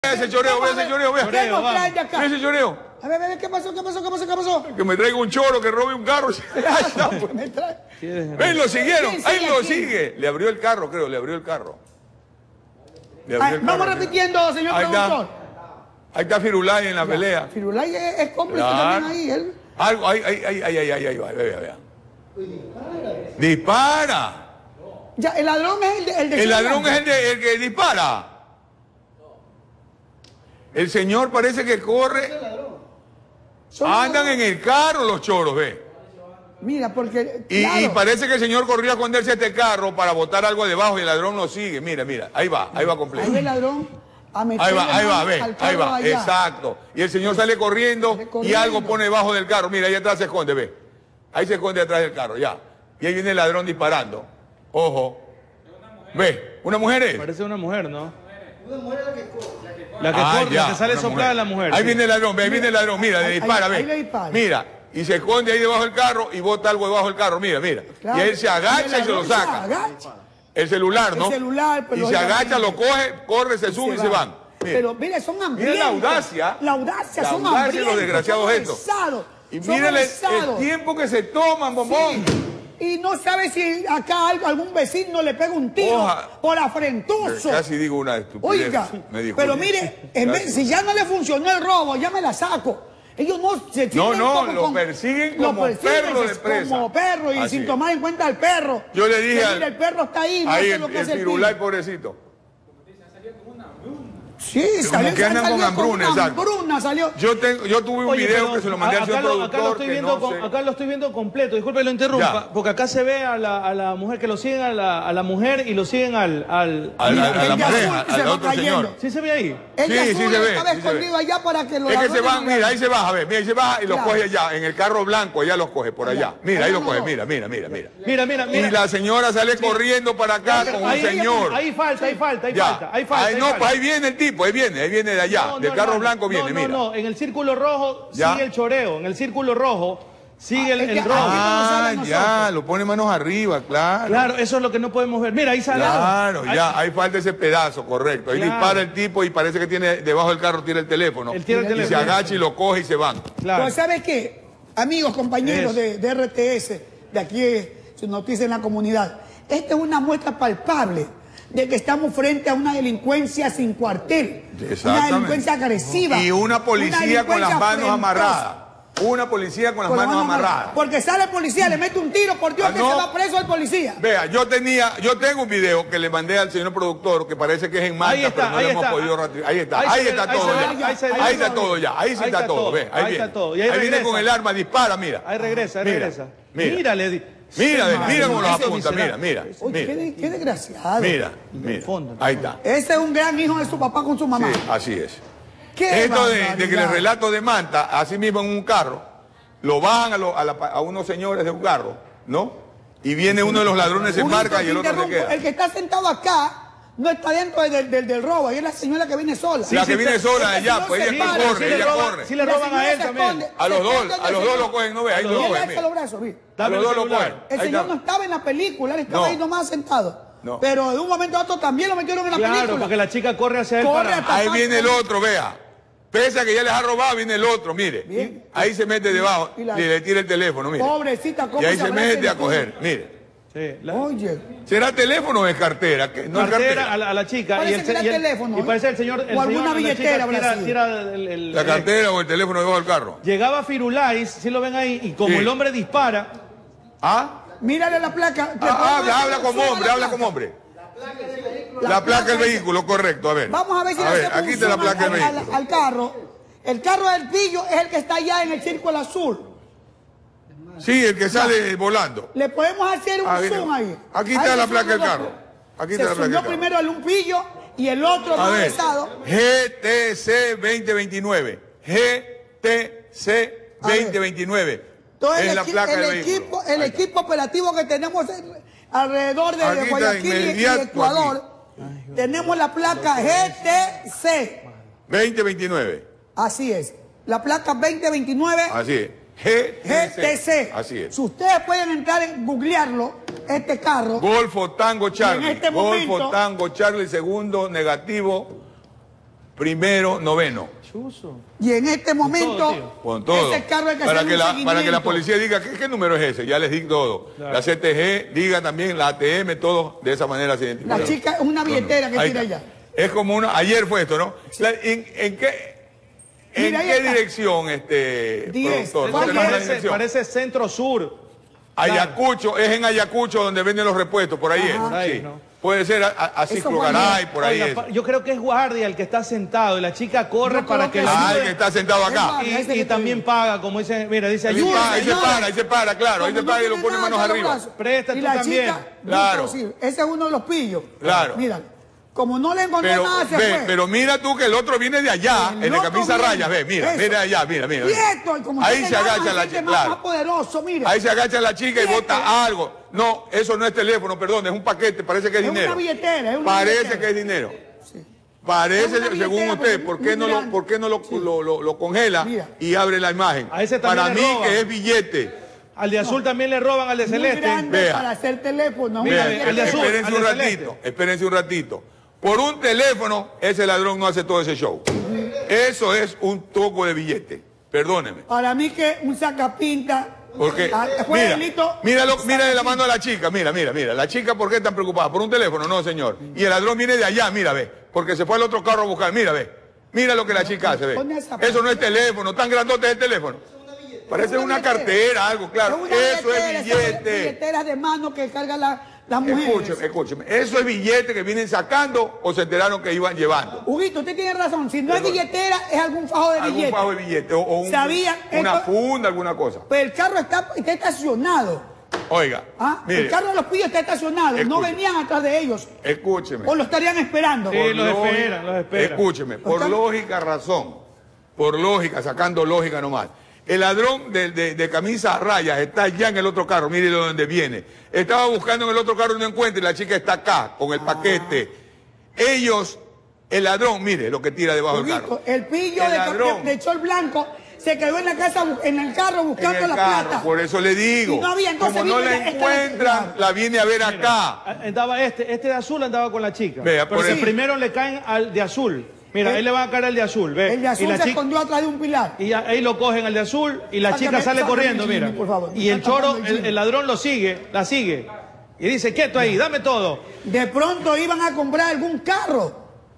Ese choreo, ve ese choreo, ve. ¿Qué nos traen de acá? Ve ese choreo. A ver, ¿qué pasó? Que me traiga un choro, que robe un carro. Me trae. Ven, lo siguieron. Ahí lo aquí? sigue. Le abrió el carro, creo, le abrió el carro. Vamos repitiendo, señor productor. Ahí está Firulay en la pelea. Firulay es cómplice Claro. también ahí. Él. Algo, ahí, vea. Dispara. Ya, el ladrón es el de El ladrón es el que dispara. El señor parece que corre. Andan en el carro los choros, ve. Mira, porque. Y Claro. parece que el señor corrió a esconderse este carro para botar algo debajo y el ladrón lo sigue. Mira, ahí va completo. Ahí el ladrón a meterle Ahí va, mano ve, al ahí carro va, allá. exacto. Y el señor sale corriendo y algo pone debajo del carro. Mira, ahí atrás se esconde, ve. Ahí se esconde atrás del carro, ya. Y ahí viene el ladrón disparando. Ojo. Ve, ¿una mujer es? Parece una mujer, ¿no? Una mujer es la que corre. La que sale soplada la mujer. Ahí viene el ladrón, ve, ahí viene el ladrón, mira, le dispara, ahí le ve. dispara. Mira, y se esconde ahí debajo del carro y bota algo debajo del carro, mira. Claro. Y él se agacha y se lo saca. El celular, ¿no? El celular, pero y se agacha, lo coge, corre, se sube y se van. Mira. Pero mire, son hambrientos. Mira la audacia. La audacia, son La audacia, hambrientos. los desgraciados son estos. avisados, Y son mírale el avisados. tiempo que se toman, bombón. Sí. Y no sabe si acá algún vecino le pega un tiro por afrentoso. Casi digo una estupidez. Oiga, pero mire, si ya no le funcionó el robo, ya me la saco. Ellos no se sienten lo persiguen como perro de presa. Como perro y Así sin es. tomar en cuenta al perro. Yo le dije mira, el perro está ahí, no ahí sé lo que hace el Firulay, tipo. pobrecito. Sí, Como que andan con hambruna, exacto. Hambruna salió. Yo tuve un video que se lo mandé al señor productor. Acá lo estoy viendo completo, disculpe que lo interrumpa, Ya. porque acá se ve a la mujer que lo siguen a la mujer y lo siguen a la pareja, se al va otro cayendo. señor. ¿Sí se ve ahí? El de Sí, azul sí se ve, estaba sí se escondido ve. allá para que lo Es que se ladrones van, no mira, vean. ahí se baja, ve, mira, ahí se baja y los Claro. coge allá, en el carro blanco, allá los coge, por allá. Mira, ahí los coge, mira. Mira. Y la señora sale corriendo para acá con un señor. Ahí falta. Ya. No, pues ahí viene el tipo, ahí viene de allá, del carro blanco viene, mira. No, en el círculo rojo Ya. sigue el choreo, en el círculo rojo sigue es que el robo. Ah, nosotros. ya, lo pone manos arriba, claro. Claro, eso es lo que no podemos ver. Mira, ahí sale. Claro, ya, ahí falta ese pedazo, correcto. Ahí Claro. dispara el tipo y parece que tiene debajo del carro, tira el teléfono. Él tira el Y se teléfono. agacha y lo coge y se van. Claro. Pues ¿sabe qué? Amigos, compañeros Eso. de RTS, de aquí, su noticia en la comunidad, esta es una muestra palpable de que estamos frente a una delincuencia sin cuartel, una Exactamente. delincuencia agresiva. Y una policía con las delincuencia manos afrentosa. amarradas. Una policía con las manos amarradas. Porque sale el policía, le mete un tiro, por Dios, Ah, que no. se va preso el policía. Vea, yo tengo un video que le mandé al señor productor que parece que es en Malta, Ahí está, pero no ahí lo hemos está. podido ratificar. Ahí está, Ahí ahí se está ve, todo ahí se ya. ve, ahí se ve. Ahí está todo ya, ahí sí Ahí está está todo, todo, ve, ahí ahí está viene. todo. Y ahí Ahí viene regresa. con el arma, dispara, mira. Ahí regresa. Mira. Mírale. Mira cómo los Ese apunta, miserable. mira. Oye, qué desgraciado. Mira. fondo. Ahí está. Ese es un gran hijo de su papá con su mamá. Sí, así es. Qué Esto de que barbaridad. les relato de Manta, así mismo en un carro, lo bajan a unos señores de un carro, ¿no? Y viene uno de los ladrones, se Un embarca y el otro se interrumpo. queda. El que está sentado acá no está dentro del robo, ahí es la señora que viene sola. La que viene sola de Ese allá, señor pues se ella para, corre, ella corre. Sí le La roban señora a él se también. esconde, A los se dos esconde del lo señor. cogen, no ve, ahí Y lo él cogen, alza mira. los brazos, mira. A los dos lo cogen. El Ahí señor está. no estaba en la película, él estaba No. ahí nomás sentado. No. Pero de un momento a otro también lo metieron en la Claro, película. porque la chica corre hacia él Corre para... hasta- Ahí viene el otro, vea. Pese a que ya les ha robado, viene el otro, mire. Bien. Ahí se mete debajo Y y la- le tira el teléfono, mire. Pobrecita, ¿cómo Y ahí se se habrá mete a sentido? coger, mire. Sí, Oye, ¿Será teléfono o es cartera? Que no es cartera cartera. a la chica. Parece que era teléfono, y parece el señor... o alguna la billetera chica habrá sido. tira La cartera o el teléfono debajo del carro. Llegaba Firulais, si lo ven ahí, y como Sí. el hombre dispara... ¿Ah? mírale la placa. Habla como hombre, habla como hombre. La placa del vehículo, correcto, a ver. Vamos a ver si le A ver, hacemos aquí un está la zoom placa del vehículo. al carro. El carro del pillo es el que está allá en el círculo azul. Sí, el que sale volando. Le podemos hacer un Ah, zoom mira. ahí. Aquí está Ahí la se placa del subió carro. Aquí Se está la placa subió del carro. primero el un pillo y el otro A más ver, pesado. GTC 2029. GTC 2029. Entonces Es la placa del vehículo. el equipo operativo que tenemos alrededor de Aquí está, Guayaquil y inmediato Ecuador, tenemos la placa GTC. 2029. Así es. La placa 2029 Así es. GTC. Así es. Si ustedes pueden entrar en googlearlo, este carro. Golfo Tango Charlie. Y en este Golfo momento- Tango Charlie, segundo negativo. primero, noveno. Chuzo. Y en este momento, Con todo. ese carro hay que para hacerle que un para que la seguimiento. policía diga, ¿qué número es ese? Ya les di todo. Claro. La CTG, diga también, la ATM, todo de esa manera se identifica. La chica es una billetera que Ahí tira está. allá. Es como una, ayer fue esto, ¿no? ¿En Mira, ahí qué está. dirección, 10. productor? ¿Cuál ¿No tenemos la Parece, dirección? parece centro sur. Ayacucho, es en Ayacucho donde venden los repuestos, por ahí es. Por ahí, Sí. ¿no? Puede ser a Eso Ciclogaray, fue por ahí Oiga, es. yo creo que es guardia el que está sentado y la chica corre Yo para creo que que la sí. Ah, el ayude. que está sentado acá. Es ese que Y te también digo. paga, como dice, mira, dice Ahí ayuda. se para, claro. Ahí se para y lo pone manos arriba. Presta y tú la también. chica, Claro. sí, ese es uno de los pillos. Claro. Mira, como no le encontró Pero, nada, se fue. pero mira tú que el otro viene de allá, El el de otro camisa viene. rayas, ve, mira, Eso. mira allá, mira. Y esto, y como Ahí tiene se ganas, agacha la gente chica, más claro. poderoso, mira. Ahí se agacha la chica y Fíjate. bota algo. No, eso no es teléfono, perdón, es un paquete, parece que es Es dinero. una billetera, es una Parece billetera. que es dinero. Es Parece, una según billetera, usted, porque ¿por qué no mira, lo congela Mira. y abre la imagen? A ese también Para le mí roban. que es billete. Al de azul también le roban al de muy celeste. grande Vea. para hacer teléfono. Mira, una el de billetera. azul. Espérense un al de celeste. ratito, espérense un ratito. Por un teléfono, ese ladrón no hace todo ese show. Eso es un toco de billete. Perdóneme. Para mí que un sacapinta. Porque, fue mira, delito. mira la mano a la chica, mira. La chica, ¿por qué está preocupada? ¿Por un teléfono? No, señor. Y el ladrón viene de allá, mira, ve. Porque se fue al otro carro a buscar, mira, ve. Mira lo que la chica hace, ve. Pone esa Eso no es teléfono, tan grandote es el teléfono. Parece una billetera. cartera, algo, claro. una Eso billetera, es esas billete. billeteras de mano que cargan las mujeres. Escúcheme. Eso es billete que vienen sacando o se enteraron que iban llevando. Huguito, usted tiene razón. Si no es billetera, es algún fajo de Algún billetes. fajo de billete o ¿Sabía una esto? funda, alguna cosa. Pero el carro está estacionado. Oiga, ¿Ah? mire, El carro de los pillos está estacionado. No Escuche. venían atrás de ellos. escúcheme. O lo estarían esperando. Sí, los esperan. Escúcheme, por lógica razón, por lógica, sacando lógica nomás. El ladrón de camisa a rayas está allá en el otro carro, mire de dónde viene. Estaba buscando en el otro carro y no encuentra y la chica está acá con el paquete. Ellos, el ladrón, mire lo que tira debajo del carro. Huguito, el pillo El ladrón. de chol blanco se quedó en la casa, en el carro En buscando el la carro, plata. por eso le digo. Y no había, entonces como no vino la esta- encuentran, la viene a ver acá. Andaba este de azul andaba con la chica. Vea, pero por si eso. primero le caen al de azul. Mira, ahí le van a caer al de azul, ve. El de azul y la se chica, escondió atrás de un pilar. y ahí lo cogen al de azul y la Sácame- chica sale sácame corriendo, el mira. Jimmy, por favor. Y el Está choro, tapando el Jimmy. el ladrón la sigue. Y dice, quieto ahí, dame todo. De pronto iban a comprar algún carro.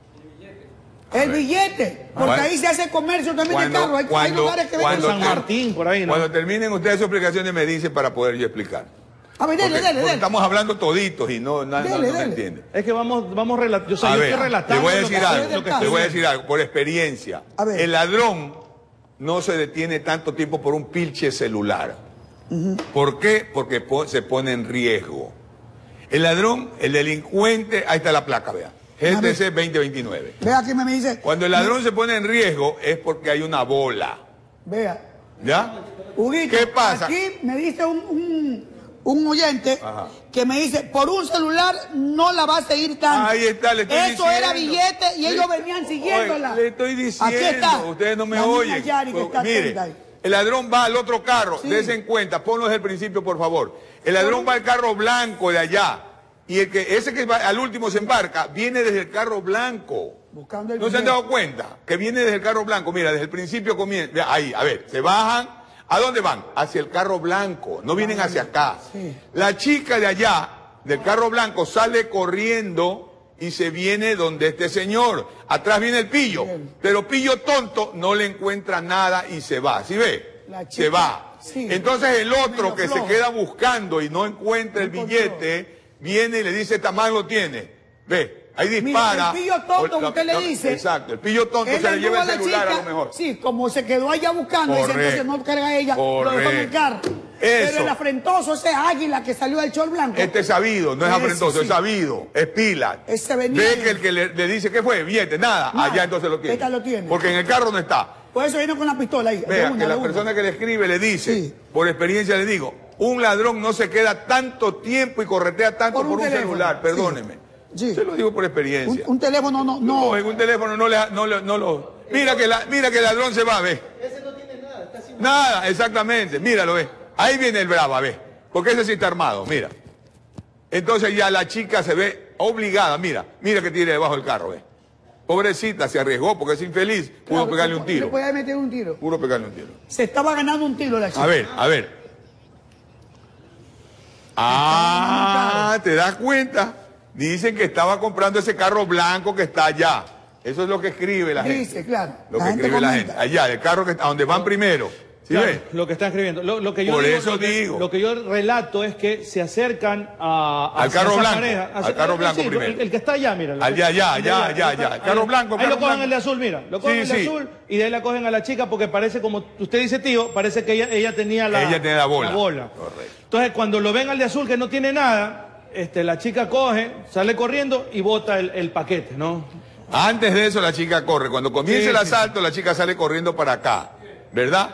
El billete. Porque Bueno. ahí se hace comercio también de carro. Hay lugares que cuando- venden San Martín, por ahí, ¿no? Cuando terminen ustedes sus explicaciones me dicen para poder yo explicar. A ver, dele, Porque dele. estamos hablando toditos y no Dele, se dele. entiende. Es que vamos relatando. Yo, A yo ver, estoy relatando. le voy a lo decir que- algo, lo que le estoy le voy a viendo. decir algo, por experiencia. A ver. El ladrón no se detiene tanto tiempo por un pilche celular. ¿Por qué? Porque se pone en riesgo. El ladrón, el delincuente, ahí está la placa, vea. GTC 2029. Vea aquí me dice. Cuando el ladrón se pone en riesgo es porque hay una bola. Vea. ¿Ya? Huguito, ¿Qué pasa? Aquí me dice un oyente Ajá. que me dice, por un celular no la va a seguir tanto. Ahí está, le estoy Eso era diciendo. billete y ellos venían siguiéndola. Oye, le estoy diciendo, Aquí está. ustedes no me La niña oyen. Yari que está Mire, atenta ahí. el ladrón va al otro carro, Sí. dése en cuenta, ponlo desde el principio, por favor. El ladrón va al carro blanco de allá. Y ese que va al último se embarca, viene desde el carro blanco. Buscando el ¿No se han billete. dado cuenta? Que viene desde el carro blanco. Mira, desde el principio comienza. Vea, ahí, a ver, se bajan. ¿A dónde van? Hacia el carro blanco. No vienen hacia acá. Sí. La chica de allá, del carro blanco, sale corriendo y se viene donde este señor. Atrás viene el pillo. Bien. Pero pillo tonto no le encuentra nada y se va. ¿Sí ve? La chica, Se va. sí. Entonces el otro Medio que flojo. se queda buscando y no encuentra el No encontró. billete, viene y le dice, esta mano lo tiene. Ve, ahí dispara. el pillo tonto que usted le dice. Exacto, el pillo tonto Él se le le lleva el tuvo a la celular chica, a lo mejor. Sí, como se quedó allá buscando, dice, Correcto. entonces no carga ella, lo dejó en el carro. Pero el afrentoso, ese águila que salió del chol blanco. Este es sabido, no es Ese afrentoso, sí. es sabido, es pila. Ese venía Ve de- que el que le dice, ¿qué fue? Billete, nada, Nada. allá entonces lo tiene. Esta lo tiene. Porque en el carro no está. Por eso viene con la pistola ahí. de Vea, una, que la de una. persona que le escribe le dice, Sí. por experiencia le digo, un ladrón no se queda tanto tiempo y corretea tanto Por por un un teléfono. celular, Sí. perdóneme. Sí. Se lo digo por experiencia. Un teléfono no. En un teléfono no lo... Mira que el ladrón se va, ve. Ese no tiene nada, está sin... Nada, exactamente, míralo, ve. Ahí viene el brava, ve. Porque ese sí está armado, mira. Entonces ya la chica se ve obligada, mira que tiene debajo del carro, ve. Pobrecita, se arriesgó porque es infeliz. Pudo pegarle un tiro. Le podía meter un tiro. Pudo pegarle un tiro. Se estaba ganando un tiro la chica. A ver. Ah, ¿te das cuenta? Dicen que estaba comprando ese carro blanco que está allá. Eso es lo que escribe la gente. Dice, claro. Lo que escribe la gente. Allá, el carro que está donde van primero. ¿Sí claro, ves? lo que está escribiendo. Lo que yo Por digo, eso digo. Lo que yo relato es que se acercan al carro blanco. Pareja, al carro blanco primero. El que está allá, mira. Allá. El carro blanco. Ahí lo cogen el de azul, mira. Lo cogen el de azul y de ahí la cogen a la chica porque parece, como usted dice, tío, parece que ella tenía la bola. Correcto. Entonces, cuando lo ven al de azul que no tiene nada, la chica coge, sale corriendo y bota el paquete, ¿no? Antes de eso la chica corre. Cuando comienza el asalto, la chica sale corriendo para acá. ¿Verdad?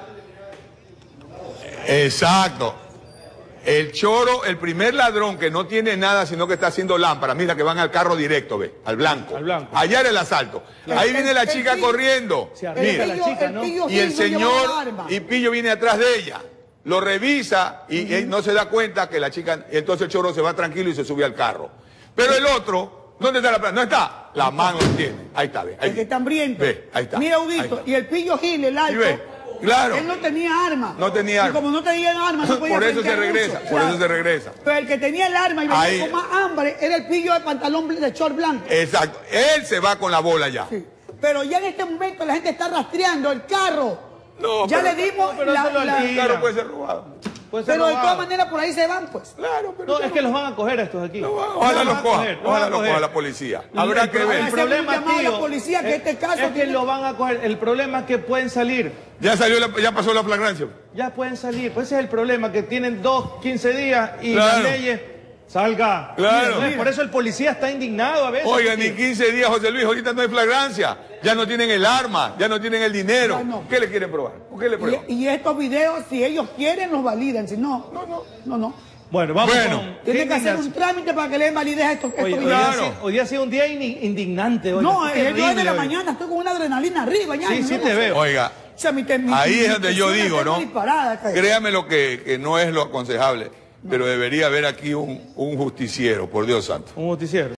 Exacto. El choro, el primer ladrón que no tiene nada sino que está haciendo lámpara, mira que van al carro directo, ve, al blanco. Allá era el asalto. Ahí viene la chica corriendo. Mira, la chica, ¿no? Y el señor y Pillo viene atrás de ella. Lo revisa y él no se da cuenta que la chica, entonces el choro se va tranquilo y se sube al carro. Pero el otro, ¿dónde está la plata? No está. La mano lo tiene. Ahí está, ve. Ahí. El que está hambriento. Ve, ahí está. Mira, Udito, y el Pillo Gil, el alto. ¿Sí ve? Claro. Él no tenía arma. No tenía arma. Y como no tenía arma, no podía por eso se enfrentar regresa, mucho. por eso se regresa. Pero el que tenía el arma y venía Ahí. con más hambre era el Pillo de pantalón de short blanco. Exacto. Él se va con la bola ya. Sí. Pero ya en este momento la gente está rastreando el carro. No, ya pero- le dimos pero eso lo El carro puede ser robado. Puede ser Pero de robado. todas maneras por ahí se van, pues. Claro, pero No, es que los van a coger a estos aquí. ojalá los coja. Ojalá los coja la policía. Habrá que El ver. problema, Llamado a la tío, policía que este caso es que tiene- lo van a coger. El problema es que pueden salir. Ya ya pasó la flagrancia. Ya pueden salir. Pues ese es el problema, que tienen 15 días y Claro. las leyes... Salga. Claro. Entonces, por eso el policía está indignado a veces. Oigan, porque- ni 15 días, José Luis, ahorita no hay flagrancia. Ya no tienen el arma, ya no tienen el dinero. Ya no. ¿Qué le quieren probar? ¿Por qué le prueban? Y estos videos, si ellos quieren, los validan. Si no, no. Bueno, vamos Bueno. con... Tienen que hacer un indignación. trámite para que le den validez a estos Oye, videos. Claro. hoy día ha sido un día indignante. Oye, No, qué es 9 de la hoy. mañana, estoy con una adrenalina arriba. Ya, Sí, no sí sé. te veo. Oiga, O sea, ahí es donde yo digo, ¿no? Disparada, Créame lo que no es lo aconsejable, pero debería haber aquí un justiciero, por Dios santo. Un noticiero.